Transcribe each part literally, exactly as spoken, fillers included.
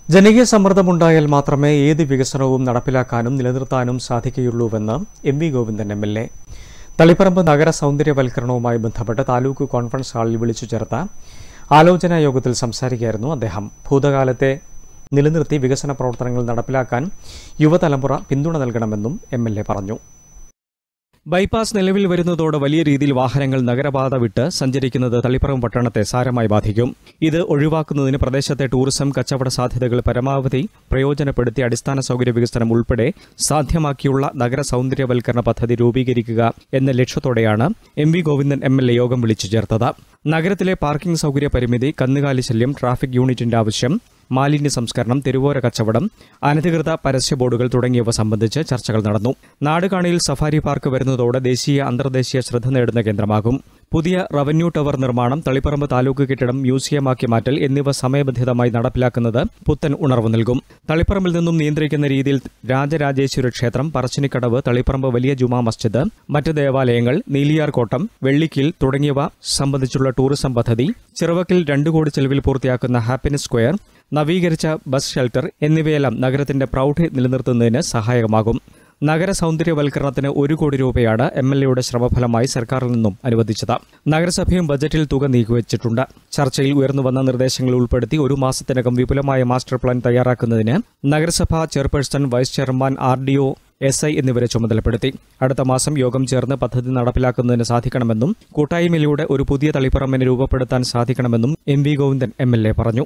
ജനകീയ സമ്മർദ്ദമുണ്ടായാൽ മാത്രമേ ഏത് വികസനവും നടപ്പിലാക്കാനും നിലനിർത്താനും സാധിക്കുകയുള്ളൂവെന്ന് M V Govindan M L A Taliparamba നഗര സൗന്ദര്യവൽക്കരണവുമായി ബന്ധപ്പെട്ട് താലൂക്ക് കോൺഫറൻസ് ഹാളിൽ വിളിച്ചു ചേർത്ത ആലോചനാ യോഗത്തിൽ സംസാരിക്കുകയായിരുന്നു അദ്ദേഹം. ഭൂതകാലത്തെ നിലനിർത്തി വികസന പ്രവർത്തനങ്ങൾ നടപ്പിലാക്കാൻ യുവതലമുറ പിന്തുണ നൽകണമെന്നും എം എൽ എ പറഞ്ഞു. ബൈപ്പാസ് നിലവിൽ വരുന്നതോടെ വലിയ രീതിയിൽ വാഹനങ്ങൾ നഗരപാത വിട്ട് സഞ്ചരിക്കുന്നത് തളിപ്പറമ്പ് പട്ടണത്തെ സാരമായി ബാധിക്കും. ഇത് ഒഴിവാക്കുന്നതിന് പ്രദേശത്തെ ടൂറിസം കച്ചവട സാധ്യതകൾ പരമാവധി പ്രയോജനപ്പെടുത്തി അടിസ്ഥാന സൗകര്യ വികസനം ഉൾപ്പെടെ സാധ്യമാക്കിയുള്ള നഗര സൗന്ദര്യവൽക്കരണ പദ്ധതി രൂപീകരിക്കുക എന്ന ലക്ഷ്യത്തോടെയാണ് M V Govindan M L A യോഗം വിളിച്ചു ചേർത്തത്. നഗരത്തിലെ പാർക്കിംഗ് സൗകര്യ പരിമിതി, കന്നുകാലി ശല്യം, ട്രാഫിക് യൂണിറ്റിന്റെ ആവശ്യം, മാലിന്യ സംസ്കരണം, തെരുവോര കച്ചവടം, അനധികൃത പരസ്യ ബോർഡുകൾ തുടങ്ങിയവ സംബന്ധിച്ച് ചർച്ചകൾ നടന്നു. നാടുകാണിയിൽ സഫാരി പാർക്ക് വരുന്നതോടെ ദേശീയ അന്തർദേശീയ ശ്രദ്ധ നേടുന്ന കേന്ദ്രമാകും. പുതിയ റവന്യൂ ടവർ നിർമ്മാണം, തളിപ്പറമ്പ് താലൂക്ക് കെട്ടിടം മ്യൂസിയമാക്കി മാറ്റൽ എന്നിവ സമയബന്ധിതമായി നടപ്പിലാക്കുന്നത് പുത്തൻ ഉണർവ് നൽകും. തളിപ്പറമ്പിൽ നിന്നും നിയന്ത്രിക്കുന്ന രീതിയിൽ രാജരാജേശ്വരി ക്ഷേത്രം, പറശ്ശിനിക്കടവ്, തളിപ്പറമ്പ് വലിയ ജുമാ മസ്ജിദ്, മറ്റ് ദേവാലയങ്ങൾ, നീലിയാർ കോട്ടം, വെള്ളിക്കിൽ തുടങ്ങിയവ സംബന്ധിച്ചുള്ള ടൂറിസം പദ്ധതി, ചിറവക്കിൽ രണ്ടു കോടി ചെലവിൽ പൂർത്തിയാക്കുന്ന ഹാപ്പിനെസ് സ്ക്വയർ, നവീകരിച്ച ബസ് ഷെൽട്ടർ എന്നിവയെല്ലാം നഗരത്തിന്റെ പ്രൗഢി നിലനിർത്തുന്നതിന് സഹായകമാകും. നഗര സൗന്ദര്യവൽക്കരണത്തിന് ഒരു കോടി രൂപയാണ് എം എൽ എയുടെ ശ്രമഫലമായി സർക്കാരിൽ നിന്നും അനുവദിച്ചത്. നഗരസഭയും ബജറ്റിൽ തുക നീക്കിവച്ചിട്ടുണ്ട്. ചർച്ചയിൽ ഉയർന്നുവന്ന നിർദ്ദേശങ്ങൾ ഉൾപ്പെടുത്തി ഒരു മാസത്തിനകം വിപുലമായ മാസ്റ്റർ പ്ലാൻ തയ്യാറാക്കുന്നതിന് നഗരസഭാ chairperson, vice chairman, R D O, S I എന്നിവരെ ചുമതലപ്പെടുത്തി. അടുത്ത മാസം യോഗം ചേർന്ന് പദ്ധതി നടപ്പിലാക്കുന്നതിന് സാധിക്കണമെന്നും കൂട്ടായ്മയിലൂടെ ഒരു പുതിയ തളിപ്പറമ്പിനെ രൂപപ്പെടുത്താൻ സാധിക്കണമെന്നും M V Govindan M L A പറഞ്ഞു.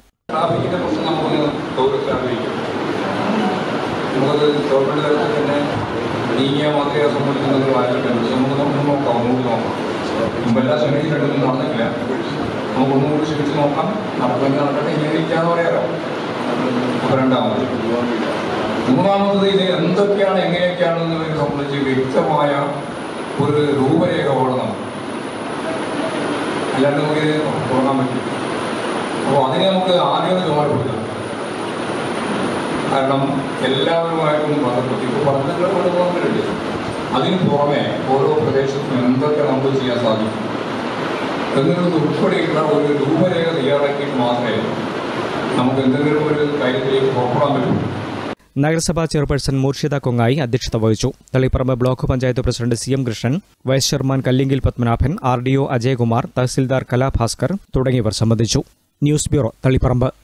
നീങ്ങിയാൽ മാത്രമേ സംബന്ധിക്കുന്നത് ആയിരിക്കും. നമുക്ക് നമുക്ക് നോക്കാം, ഒന്നുകൂടി നോക്കാം. മുമ്പെല്ലാം ശ്രമിച്ചിട്ടുണ്ടെന്ന് നടന്നിട്ടില്ല. നമുക്ക് ഒന്നുകൂടി ശ്രമിച്ച് നോക്കാം. നടക്കുന്ന നടക്കട്ടെ, ഇങ്ങനെ ഇരിക്കാന്ന് പറയാറോ. അപ്പോൾ രണ്ടാമത് മൂന്നാമത് ഇത് എന്തൊക്കെയാണ് എങ്ങനെയൊക്കെയാണെന്നതിനെ സംബന്ധിച്ച് വ്യക്തമായ ഒരു രൂപരേഖ ഓടണം. അല്ലാണ്ട് നമുക്ക് തുടങ്ങാൻ പറ്റും. അപ്പോൾ അതിനെ നമുക്ക് ആദ്യം ചുമതലപ്പെടുത്താം. കാരണം എല്ലാവരുമായിട്ടും ബന്ധപ്പെട്ട് ഇപ്പോൾ പഠനങ്ങൾ കൊണ്ടുപോകുന്നുണ്ട്. അതിന് പുറമെ ഓരോ പ്രദേശത്തും എന്തൊക്കെ നമുക്ക് ചെയ്യാൻ സാധിക്കും എന്നുള്ളത് ഉൾപ്പെടെയുള്ള ഒരു രൂപരേഖ തയ്യാറാക്കിയിട്ട് മാത്രമേ നമുക്ക് എന്തെങ്കിലും ഒരു കാര്യത്തിലേക്ക് പുറപ്പെടാൻ പറ്റൂ. നഗരസഭാ ചെയർപേഴ്സൺ മൂർഷിദ കൊങ്ങായി അധ്യക്ഷത വഹിച്ചു. Taliparamba block panchayat president C M Krishnan, vice chairman Kallingil Padmanabhan, R D O Ajayakumar, തഹസിൽദാർ കലാഭാസ്കർ തുടങ്ങിയവർ സംബന്ധിച്ചു. News bureau, Taliparamba.